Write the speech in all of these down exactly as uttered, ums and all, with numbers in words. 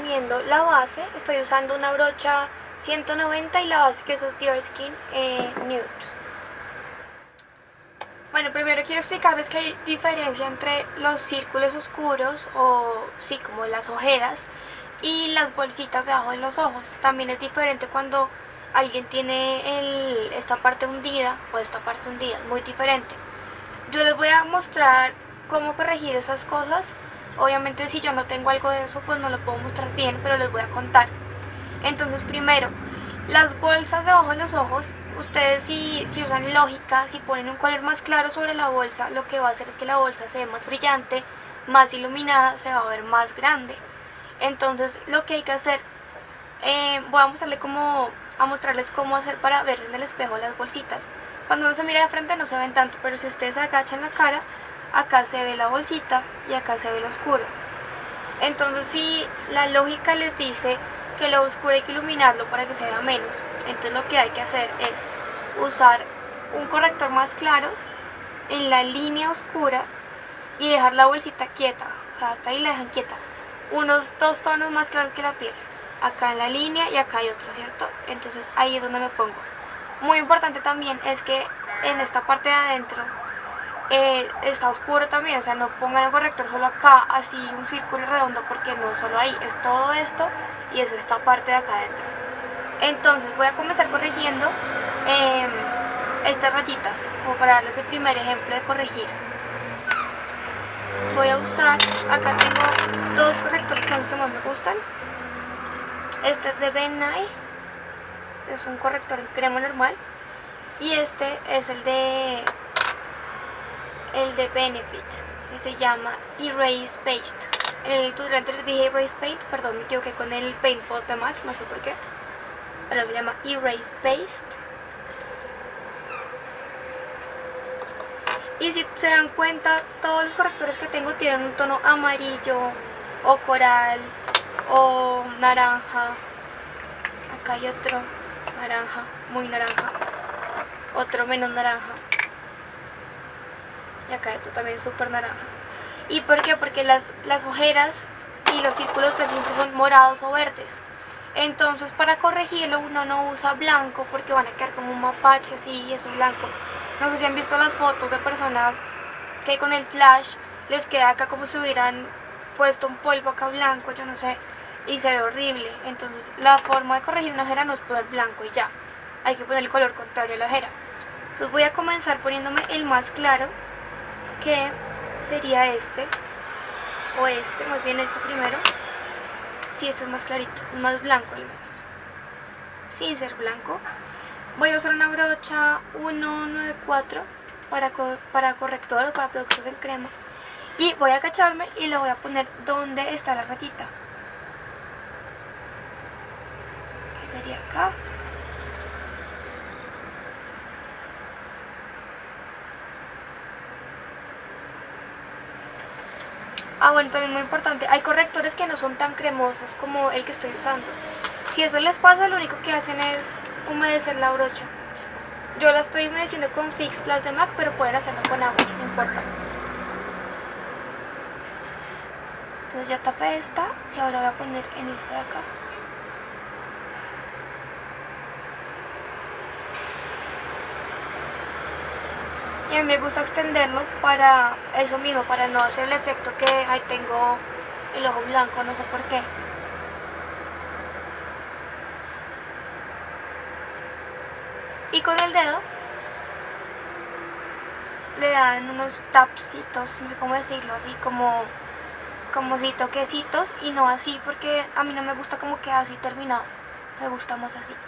poniendo la base. Estoy usando una brocha ciento noventa y la base que es Dior Skin eh, Nude. Bueno, primero quiero explicarles que hay diferencia entre los círculos oscuros o sí, como las ojeras y las bolsitas debajo de los ojos. También es diferente cuando alguien tiene el, esta parte hundida o esta parte hundida, muy diferente. Yo les voy a mostrar cómo corregir esas cosas. Obviamente si yo no tengo algo de eso pues no lo puedo mostrar bien, pero les voy a contar. Entonces primero, las bolsas debajo de los ojos, ustedes si, si usan lógica, si ponen un color más claro sobre la bolsa, lo que va a hacer es que la bolsa se ve más brillante, más iluminada, se va a ver más grande. Entonces lo que hay que hacer, eh, voy a mostrarle cómo, a mostrarles cómo hacer para verse en el espejo las bolsitas. Cuando uno se mira de frente no se ven tanto, pero si ustedes agachan la cara, acá se ve la bolsita y acá se ve lo oscuro. Entonces si la lógica les dice que lo oscuro hay que iluminarlo para que se vea menos, entonces lo que hay que hacer es usar un corrector más claro en la línea oscura y dejar la bolsita quieta, o sea, hasta ahí la dejan quieta, unos dos tonos más claros que la piel, acá en la línea y acá hay otro, ¿cierto? Entonces ahí es donde me pongo. Muy importante también es que en esta parte de adentro eh, está oscuro también, o sea, no pongan el corrector solo acá, así un círculo redondo, porque no solo ahí, es todo esto y es esta parte de acá adentro. Entonces voy a comenzar corrigiendo eh, estas rayitas, como para darles el primer ejemplo de corregir. Voy a usar, acá tengo dos correctores que son los que más me gustan. Este es de Ben Nye, es un corrector en crema normal, y este es el de el de Benefit, que se llama Erase Paste. En el tutorial anterior dije Erase Paint, perdón, me equivoqué con el Paint Pot de MAC, no sé por qué, pero se llama Erase Paste. Y si se dan cuenta, todos los correctores que tengo tienen un tono amarillo o coral o naranja. Acá hay otro naranja, muy naranja, otro menos naranja, y acá hay otro también súper naranja. ¿Y por qué? Porque las, las ojeras y los círculos que siempre son morados o verdes. Entonces para corregirlo uno no usa blanco porque van a quedar como un mapache así y eso blanco. No sé si han visto las fotos de personas que con el flash les queda acá como si hubieran puesto un polvo acá blanco, yo no sé, y se ve horrible. Entonces la forma de corregir una ojera no es poner blanco y ya, hay que poner el color contrario a la ojera. Entonces voy a comenzar poniéndome el más claro, que sería este, o este, más bien este primero. Sí, este es más clarito, es más blanco al menos, sin ser blanco. Voy a usar una brocha ciento noventa y cuatro para, para corrector o para productos en crema, y voy a agacharme y le voy a poner donde está la rayita, que sería acá. Ah, bueno, también muy importante, hay correctores que no son tan cremosos como el que estoy usando. Si eso les pasa, lo único que hacen es humedecer la brocha. Yo la estoy humedeciendo con Fix Plus de MAC, pero pueden hacerlo con agua, no importa. Entonces ya tapé esta y ahora voy a poner en esta de acá. Y a mí me gusta extenderlo para eso mismo, para no hacer el efecto que ahí tengo el ojo blanco, no sé por qué. Y con el dedo le dan unos tapsitos, no sé cómo decirlo, así como, como si toquecitos, y no así, porque a mí no me gusta como queda así terminado, me gusta más así.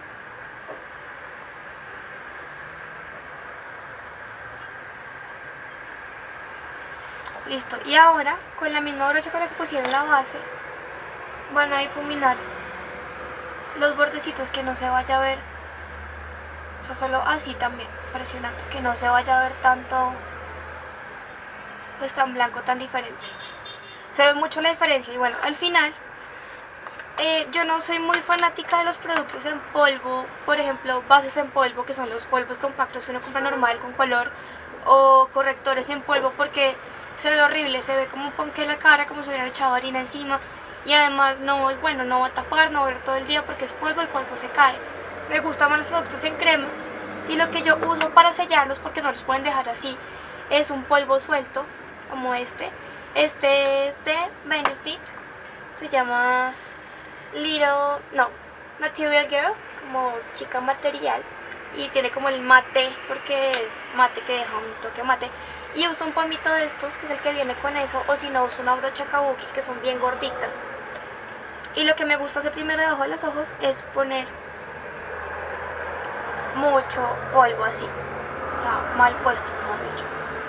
Listo, y ahora con la misma brocha con la que pusieron la base van a difuminar los bordecitos, que no se vaya a ver, o sea, solo así también, presiona, que no se vaya a ver tanto, pues tan blanco, tan diferente. Se ve mucho la diferencia. Y bueno, al final eh, yo no soy muy fanática de los productos en polvo, por ejemplo bases en polvo, que son los polvos compactos que uno compra normal con color, o correctores en polvo, porque se ve horrible, se ve como un ponqué en la cara, como si hubieran echado harina encima, y además no es bueno, no va a tapar, no va a ver todo el día porque es polvo, el polvo se cae. Me gustan más los productos en crema y lo que yo uso para sellarlos, porque no los pueden dejar así, es un polvo suelto como este. Este es de Benefit, se llama Little, no, Material Girl, como chica material, y tiene como el mate, porque es mate que deja un toque mate. Y uso un pomito de estos, que es el que viene con eso, o si no uso una brocha kabuki, que son bien gorditas. Y lo que me gusta hacer primero debajo de los ojos es poner mucho polvo así, o sea, mal puesto, mejor dicho.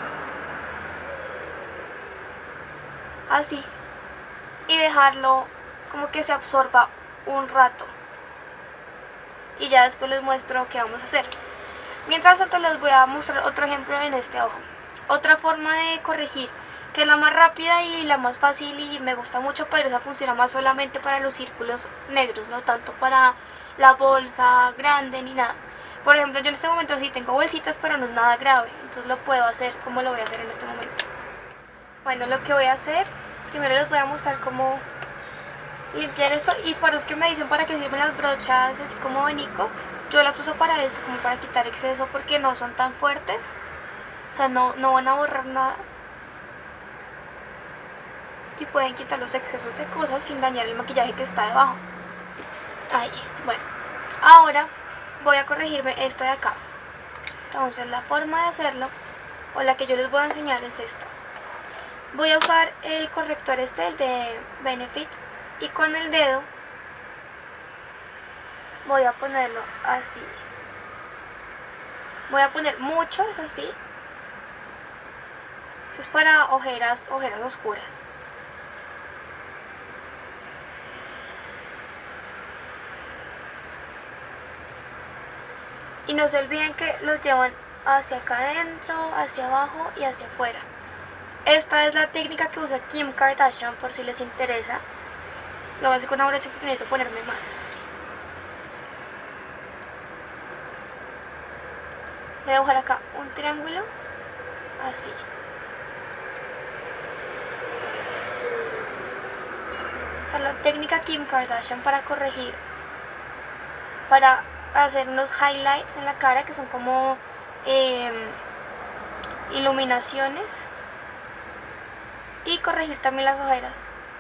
Así. Y dejarlo como que se absorba un rato. Y ya después les muestro qué vamos a hacer. Mientras tanto les voy a mostrar otro ejemplo en este ojo. Otra forma de corregir, que es la más rápida y la más fácil y me gusta mucho, pero esa funciona más solamente para los círculos negros, no tanto para la bolsa grande ni nada. Por ejemplo, yo en este momento sí tengo bolsitas, pero no es nada grave, entonces lo puedo hacer como lo voy a hacer en este momento. Bueno, lo que voy a hacer, primero les voy a mostrar cómo limpiar esto, y para los que me dicen para qué sirven las brochas así como abanico, yo las uso para esto, como para quitar exceso, porque no son tan fuertes, o sea, no, no van a borrar nada y pueden quitar los excesos de cosas sin dañar el maquillaje que está debajo. Ahí, bueno, ahora voy a corregirme esta de acá. Entonces la forma de hacerlo, o la que yo les voy a enseñar, es esta. Voy a usar el corrector este, el de Benefit, y con el dedo voy a ponerlo así. Voy a poner mucho, eso sí. Esto es para ojeras, ojeras oscuras. Y no se olviden que los llevan hacia acá adentro, hacia abajo y hacia afuera. Esta es la técnica que usa Kim Kardashian, por si les interesa. Lo voy a hacer con una brocha porque necesito ponerme más. Voy a dibujar acá un triángulo, así. O sea, la técnica Kim Kardashian para corregir, para hacer unos highlights en la cara, que son como eh, iluminaciones, y corregir también las ojeras.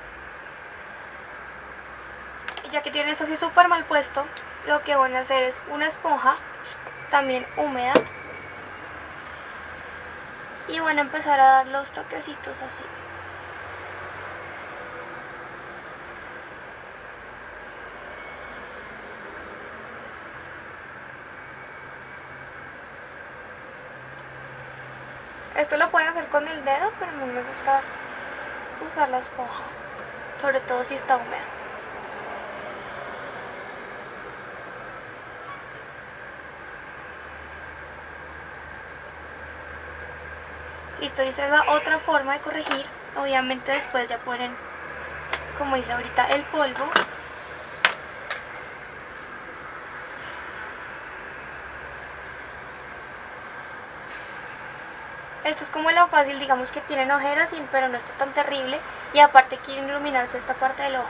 Y ya que tienen esto así súper mal puesto, lo que van a hacer es una esponja también húmeda y van a empezar a dar los toquecitos así. Esto lo pueden hacer con el dedo, pero a mí me gusta usar la esponja, sobre todo si está húmeda. Listo, esta es la otra forma de corregir. Obviamente después ya ponen, como dice ahorita, el polvo. Esto es como lo fácil, digamos que tienen ojeras, pero no está tan terrible. Y aparte quieren iluminarse esta parte del ojo.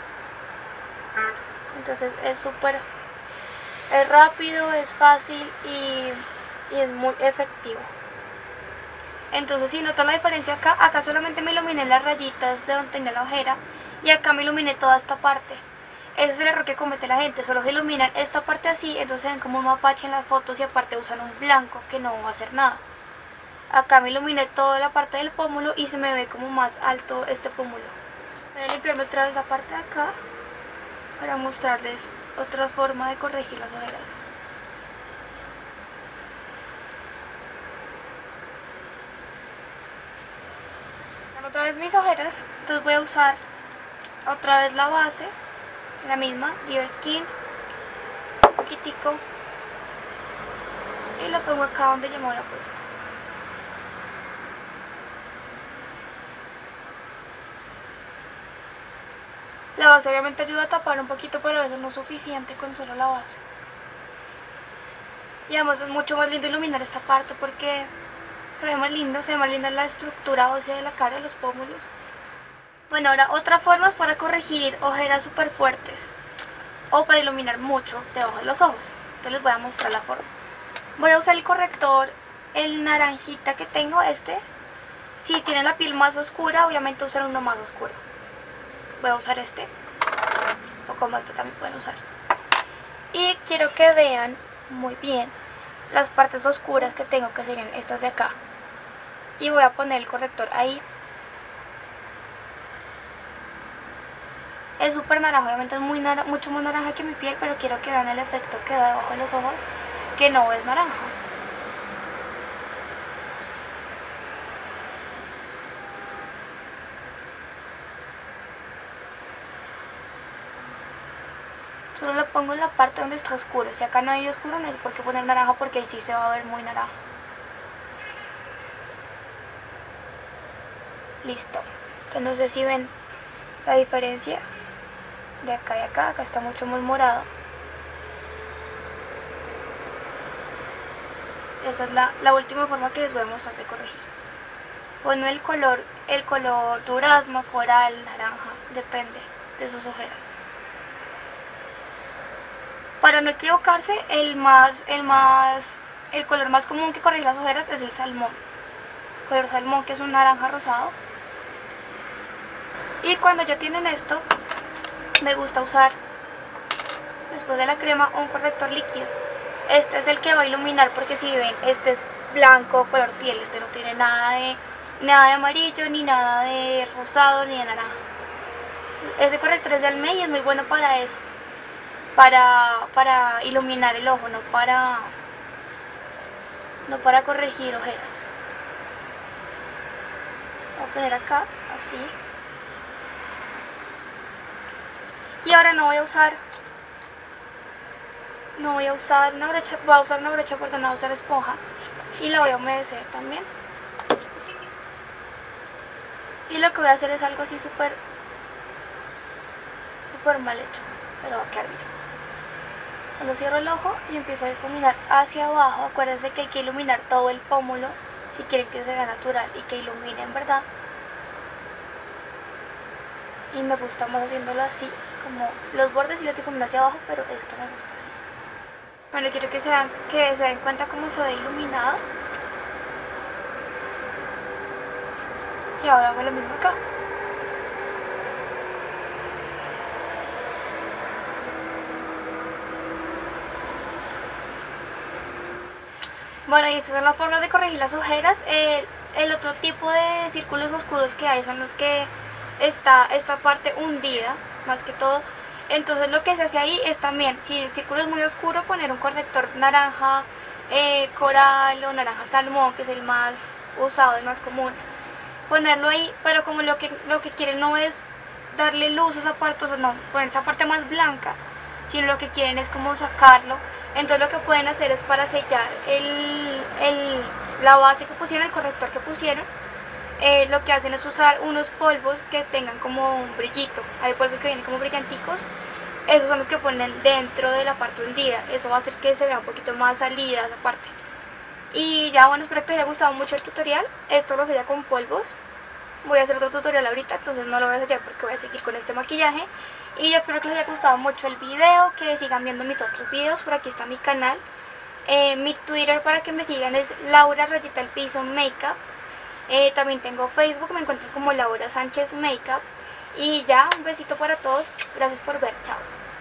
Entonces es súper, es rápido, es fácil y, y es muy efectivo. Entonces si notan la diferencia acá, acá solamente me iluminé las rayitas de donde tenía la ojera y acá me iluminé toda esta parte. Ese es el error que comete la gente, solo se iluminan esta parte así, entonces ven como un mapache en las fotos y aparte usan un blanco que no va a hacer nada. Acá me iluminé toda la parte del pómulo y se me ve como más alto este pómulo. Voy a limpiarme otra vez la parte de acá para mostrarles otra forma de corregir las ojeras. Otra vez mis ojeras, entonces voy a usar otra vez la base, la misma, Dear Skin, un poquitico, y la pongo acá donde ya me había puesto. La base obviamente ayuda a tapar un poquito, pero eso no es suficiente con solo la base. Y además es mucho más lindo iluminar esta parte porque se ve más lindo, se ve más linda la estructura ósea de la cara, los pómulos. Bueno, ahora otra forma es para corregir ojeras súper fuertes o para iluminar mucho debajo de los ojos. Entonces les voy a mostrar la forma. Voy a usar el corrector, el naranjita que tengo, este. Si tienen la piel más oscura, obviamente usen uno más oscuro. Voy a usar este, o como este también pueden usar. Y quiero que vean muy bien las partes oscuras que tengo, que serían estas de acá. Y voy a poner el corrector ahí. Es súper naranja, obviamente es muy naranja, mucho más naranja que mi piel, pero quiero que vean el efecto que da debajo de los ojos, que no es naranja. Solo lo pongo en la parte donde está oscuro. Si acá no hay oscuro, no hay por qué poner naranja, porque ahí sí se va a ver muy naranja. Listo. Entonces no sé si ven la diferencia de acá y acá. Acá está mucho más morado. Esa es la, la última forma que les voy a mostrar de corregir. Ponen el color, el color durazno, coral, naranja, depende de sus ojeras. Para no equivocarse, el más, el más, el color más común que corrige las ojeras es el salmón. El color salmón, que es un naranja rosado. Y cuando ya tienen esto, me gusta usar, después de la crema, un corrector líquido. Este es el que va a iluminar, porque si ven, este es blanco, color piel. Este no tiene nada de, nada de amarillo, ni nada de rosado, ni de naranja. Este corrector es de Almay y es muy bueno para eso. Para, para iluminar el ojo, no para, no para corregir ojeras. Voy a poner acá, así. Y ahora no voy a usar, no voy a usar una brocha, voy a usar una brocha, perdón, no voy a usar esponja. Y la voy a humedecer también. Y lo que voy a hacer es algo así súper, súper mal hecho, pero va a quedar bien. Cuando cierro el ojo y empiezo a difuminar hacia abajo, acuérdense que hay que iluminar todo el pómulo si quieren que se vea natural y que ilumine en verdad. Y me gusta más haciéndolo así, como los bordes y lo difumino hacia abajo, pero esto me gusta así. Bueno, quiero que se, vean, que se den cuenta cómo se ve iluminado. Y ahora hago lo mismo acá. Bueno, y estas son las formas de corregir las ojeras. El, el otro tipo de círculos oscuros que hay son los que está esta parte hundida, más que todo. Entonces lo que se hace ahí es también, si el círculo es muy oscuro, poner un corrector naranja, eh, coral o naranja salmón, que es el más usado, el más común. Ponerlo ahí, pero como lo que, lo que quieren no es darle luz a esa parte, o sea, no, poner esa parte más blanca, sino lo que quieren es como sacarlo. Entonces lo que pueden hacer es, para sellar el, el, la base que pusieron, el corrector que pusieron, eh, lo que hacen es usar unos polvos que tengan como un brillito. Hay polvos que vienen como brillanticos. Esos son los que ponen dentro de la parte hundida. Eso va a hacer que se vea un poquito más salida esa parte. Y ya, bueno, espero que les haya gustado mucho el tutorial. Esto lo sella con polvos. Voy a hacer otro tutorial ahorita, entonces no lo voy a sellar porque voy a seguir con este maquillaje. Y ya espero que les haya gustado mucho el video, que sigan viendo mis otros videos. Por aquí está mi canal. Eh, mi Twitter para que me sigan es Laura Rayita El Piso Makeup. Eh, también tengo Facebook, me encuentro como Laura Sánchez Makeup. Y ya, un besito para todos. Gracias por ver, chao.